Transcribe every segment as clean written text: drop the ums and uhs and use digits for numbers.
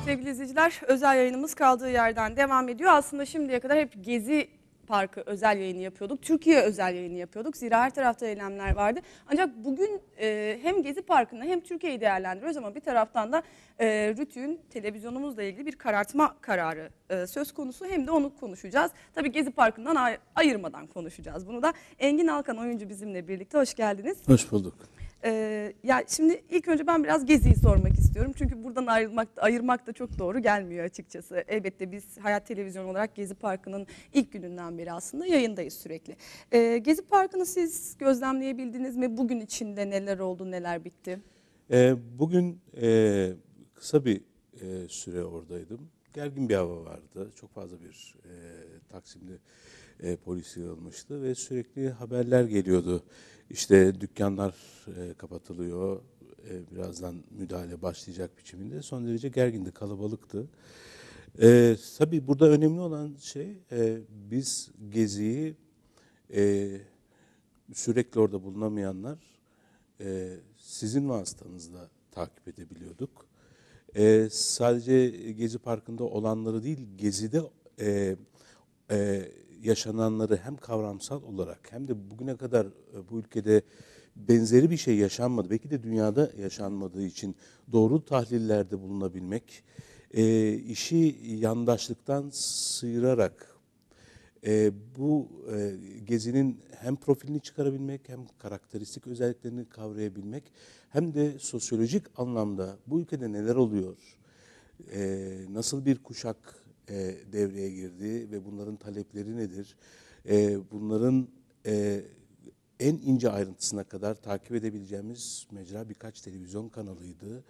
sevgili izleyiciler. Özel yayınımız kaldığı yerden devam ediyor. Aslında şimdiye kadar hep Gezi Parkı özel yayını yapıyorduk. Türkiye özel yayını yapıyorduk. Zira her tarafta eylemler vardı. Ancak bugün hem Gezi Parkı'nı hem Türkiye'yi değerlendiriyoruz ama bir taraftan da Rütük'ün televizyonumuzla ilgili bir karartma kararı söz konusu. Hem de onu konuşacağız. Tabii Gezi Parkı'ndan ayırmadan konuşacağız. Bunu da Engin Alkan oyuncu bizimle birlikte. Hoş geldiniz. Hoş bulduk. Ya şimdi ilk önce ben biraz Gezi'yi sormak istiyorum. Çünkü buradan ayırmak da çok doğru gelmiyor açıkçası. Elbette biz Hayat Televizyon olarak Gezi Parkı'nın ilk gününden beri aslında yayındayız sürekli. Gezi Parkı'nı siz gözlemleyebildiniz mi? Bugün içinde neler oldu, neler bitti? Bugün kısa bir süre oradaydım. Gergin bir hava vardı. Çok fazla bir Taksim'de polis yığılmıştı ve sürekli haberler geliyordu. İşte dükkanlar kapatılıyor, birazdan müdahale başlayacak biçiminde. Son derece gergindi, kalabalıktı. Tabii burada önemli olan şey, biz Gezi'yi sürekli orada bulunamayanlar sizin vasıtanızla takip edebiliyorduk. Sadece Gezi Parkı'nda olanları değil, Gezi'de yaşananları hem kavramsal olarak hem de bugüne kadar bu ülkede benzeri bir şey yaşanmadı. Belki de dünyada yaşanmadığı için doğru tahlillerde bulunabilmek, işi yandaşlıktan sıyırarak bu Gezi'nin hem profilini çıkarabilmek hem karakteristik özelliklerini kavrayabilmek hem de sosyolojik anlamda bu ülkede neler oluyor, nasıl bir kuşak devreye girdi ve bunların talepleri nedir, bunların en ince ayrıntısına kadar takip edebileceğimiz mecra birkaç televizyon kanalıydı,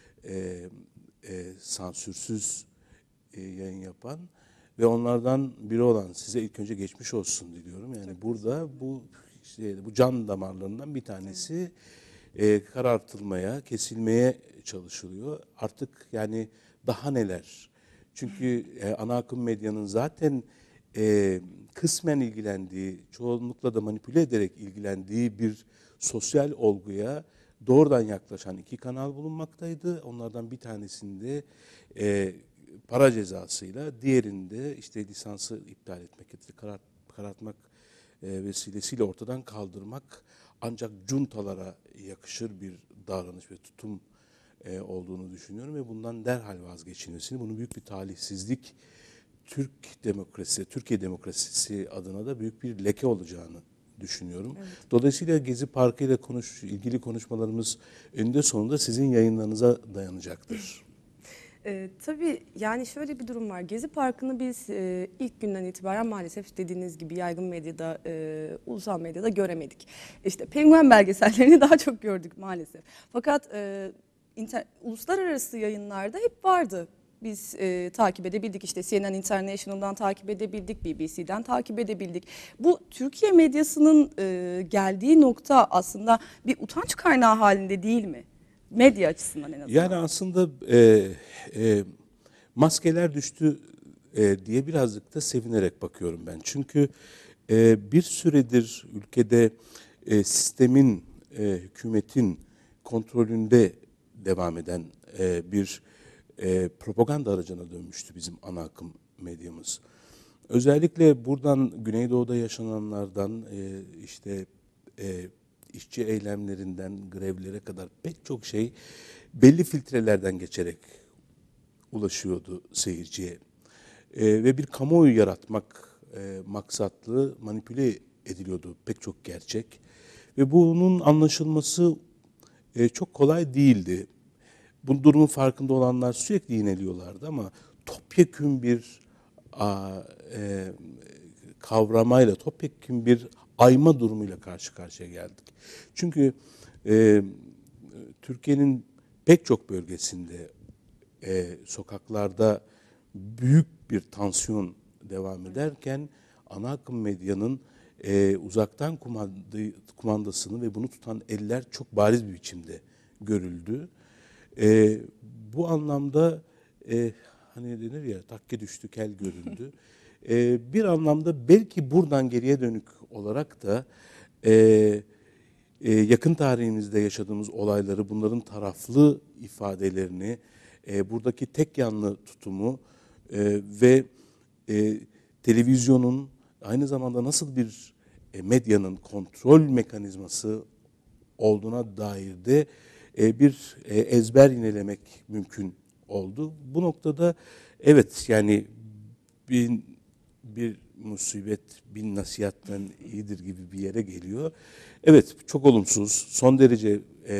sansürsüz yayın yapan. Ve onlardan biri olan size ilk önce geçmiş olsun diliyorum. Yani burada bu can damarlarından bir tanesi karartılmaya, kesilmeye çalışılıyor. Artık yani daha neler? Çünkü ana akım medyanın zaten kısmen ilgilendiği, çoğunlukla da manipüle ederek ilgilendiği bir sosyal olguya doğrudan yaklaşan iki kanal bulunmaktaydı. Onlardan bir tanesinde para cezasıyla, diğerinde işte lisansı iptal etmek, karartmak vesilesiyle ortadan kaldırmak ancak juntalara yakışır bir davranış ve tutum olduğunu düşünüyorum ve bundan derhal vazgeçilmesini, bunun büyük bir talihsizlik, Türkiye demokrasisi adına da büyük bir leke olacağını düşünüyorum. Evet. Dolayısıyla Gezi Parkı ile ilgili konuşmalarımız eninde sonunda sizin yayınlarınıza dayanacaktır. Tabii yani şöyle bir durum var. Gezi Parkı'nı biz ilk günden itibaren maalesef dediğiniz gibi yaygın medyada, ulusal medyada göremedik. İşte penguen belgesellerini daha çok gördük maalesef. Fakat uluslararası yayınlarda hep vardı. Biz takip edebildik, işte CNN International'dan takip edebildik, BBC'den takip edebildik. Bu Türkiye medyasının geldiği nokta aslında bir utanç kaynağı halinde değil mi? Medya açısından en azından. Yani aslında maskeler düştü diye birazcık da sevinerek bakıyorum ben. Çünkü bir süredir ülkede sistemin, hükümetin kontrolünde devam eden bir propaganda aracına dönmüştü bizim ana akım medyamız. Özellikle buradan Güneydoğu'da yaşananlardan işte işçi eylemlerinden grevlere kadar pek çok şey belli filtrelerden geçerek ulaşıyordu seyirciye. Ve bir kamuoyu yaratmak maksatlı manipüle ediliyordu pek çok gerçek. Ve bunun anlaşılması çok kolay değildi. Bu durumun farkında olanlar sürekli yineliyorlardı ama topyekün bir kavramayla, topyekün bir ayma durumuyla karşı karşıya geldik. Çünkü Türkiye'nin pek çok bölgesinde sokaklarda büyük bir tansiyon devam ederken ana akım medyanın uzaktan kumandasını ve bunu tutan eller çok bariz bir biçimde görüldü. Bu anlamda hani denir ya takke düştü kel göründü. Bir anlamda belki buradan geriye dönük olarak da yakın tarihimizde yaşadığımız olayları, bunların taraflı ifadelerini buradaki tek yanlı tutumu ve televizyonun aynı zamanda nasıl bir medyanın kontrol mekanizması olduğuna dair de bir ezber yinelemek mümkün oldu. Bu noktada evet yani bir musibet bin nasihatten iyidir gibi bir yere geliyor. Evet çok olumsuz, son derece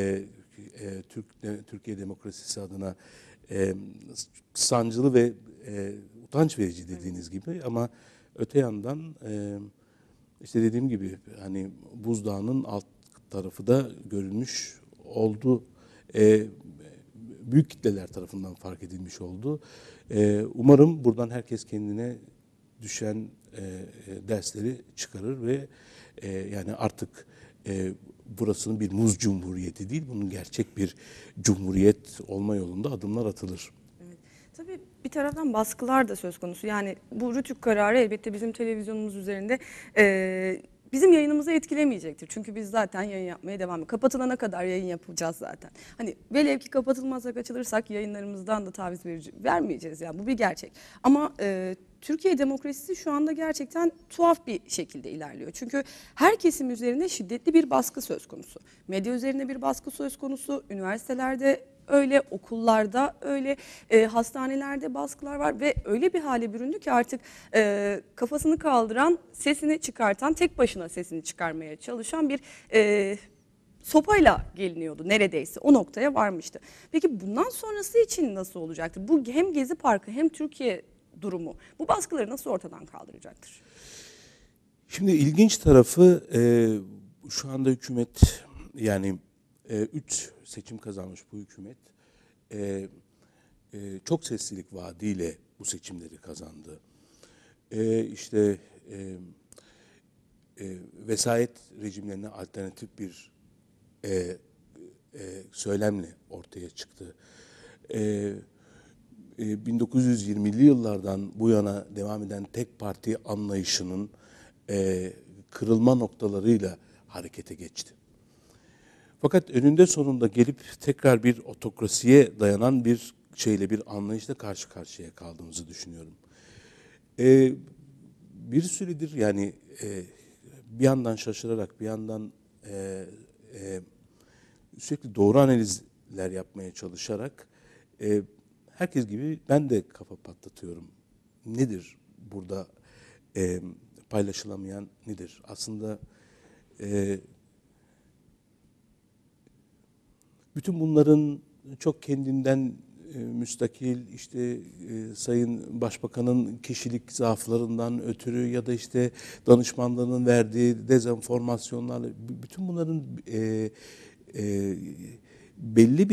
Türkiye demokrasisi adına sancılı ve utanç verici dediğiniz gibi ama öte yandan işte dediğim gibi hani buzdağının alt tarafı da görülmüş oldu. Büyük kitleler tarafından fark edilmiş oldu. Umarım buradan herkes kendine düşen dersleri çıkarır ve yani artık burasının bir muz cumhuriyeti değil, bunun gerçek bir cumhuriyet olma yolunda adımlar atılır. Evet. Tabii bir taraftan baskılar da söz konusu. Yani bu Rütük kararı elbette bizim televizyonumuz üzerinde bizim yayınımızı etkilemeyecektir. Çünkü biz zaten yayın yapmaya devam ediyoruz. Kapatılana kadar yayın yapacağız zaten. Hani velev ki kapatılmazsak açılırsak yayınlarımızdan da taviz vermeyeceğiz. Yani bu bir gerçek. Ama Türkiye demokrasisi şu anda gerçekten tuhaf bir şekilde ilerliyor. Çünkü her kesim üzerine şiddetli bir baskı söz konusu. Medya üzerine bir baskı söz konusu. Üniversitelerde öyle, okullarda öyle, hastanelerde baskılar var ve öyle bir hale büründü ki artık kafasını kaldıran, sesini çıkartan, tek başına sesini çıkarmaya çalışan bir sopayla geliniyordu neredeyse. O noktaya varmıştı. Peki bundan sonrası için nasıl olacaktır? Bu hem Gezi Parkı hem Türkiye durumu bu baskıları nasıl ortadan kaldıracaktır? Şimdi ilginç tarafı şu anda hükümet yani 3 seçim kazanmış bu hükümet çok seslilik vaadiyle bu seçimleri kazandı. İşte vesayet rejimlerine alternatif bir söylemle ortaya çıktı. 1920'li yıllardan bu yana devam eden tek parti anlayışının kırılma noktalarıyla harekete geçti. Fakat önünde sonunda gelip tekrar bir otokrasiye dayanan bir şeyle, bir anlayışla karşı karşıya kaldığımızı düşünüyorum. Bir süredir yani bir yandan şaşırarak, bir yandan sürekli doğru analizler yapmaya çalışarak herkes gibi ben de kafa patlatıyorum. Nedir burada paylaşılamayan nedir? Aslında bütün bunların çok kendinden müstakil işte Sayın Başbakan'ın kişilik zaaflarından ötürü ya da işte danışmanlarının verdiği dezenformasyonlarla bütün bunların belli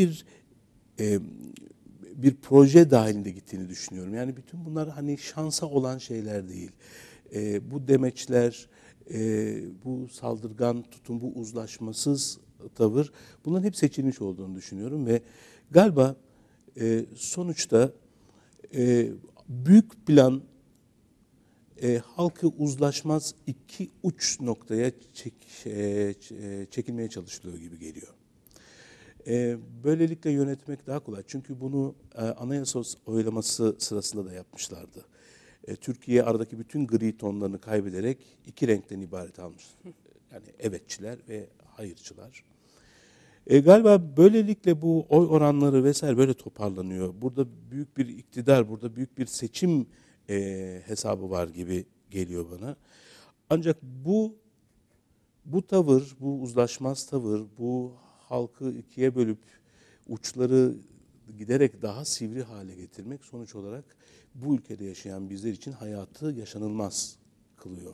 bir proje dahilinde gittiğini düşünüyorum. Yani bütün bunlar hani şansa olan şeyler değil. Bu demeçler, bu saldırgan tutum, bu uzlaşmasız tavır bunların hep seçilmiş olduğunu düşünüyorum ve galiba sonuçta büyük plan halkı uzlaşmaz iki uç noktaya çekilmeye çalışılıyor gibi geliyor. Böylelikle yönetmek daha kolay. Çünkü bunu anayasa oylaması sırasında da yapmışlardı. Türkiye aradaki bütün gri tonlarını kaybederek iki renkten ibaret almış. Yani evetçiler ve hayırcılar. Galiba böylelikle bu oy oranları vesaire böyle toparlanıyor. Burada büyük bir iktidar, burada büyük bir seçim hesabı var gibi geliyor bana. Ancak bu tavır, bu uzlaşmaz tavır, bu halkı ikiye bölüp uçları giderek daha sivri hale getirmek sonuç olarak bu ülkede yaşayan bizler için hayatı yaşanılmaz kılıyor.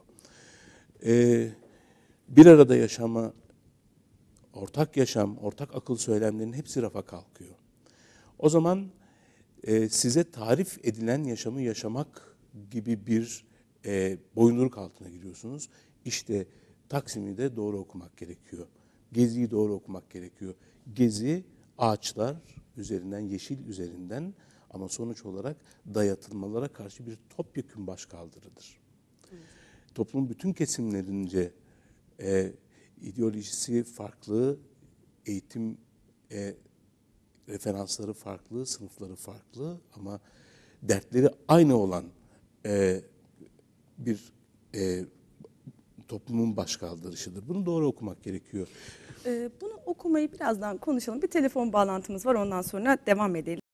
Bir arada yaşama, ortak yaşam, ortak akıl söylemlerinin hepsi rafa kalkıyor. O zaman size tarif edilen yaşamı yaşamak gibi bir boyunduruk altına giriyorsunuz. İşte Taksim'i de doğru okumak gerekiyor. Gezi'yi doğru okumak gerekiyor. Gezi ağaçlar üzerinden, yeşil üzerinden ama sonuç olarak dayatılmalara karşı bir topyekün başkaldırıdır. Evet. Toplumun bütün kesimlerince ideolojisi farklı, eğitim referansları farklı, sınıfları farklı ama dertleri aynı olan bir toplumun başkaldırışıdır. Bunu doğru okumak gerekiyor. Bunu okumayı birazdan konuşalım. Bir telefon bağlantımız var, ondan sonra devam edelim.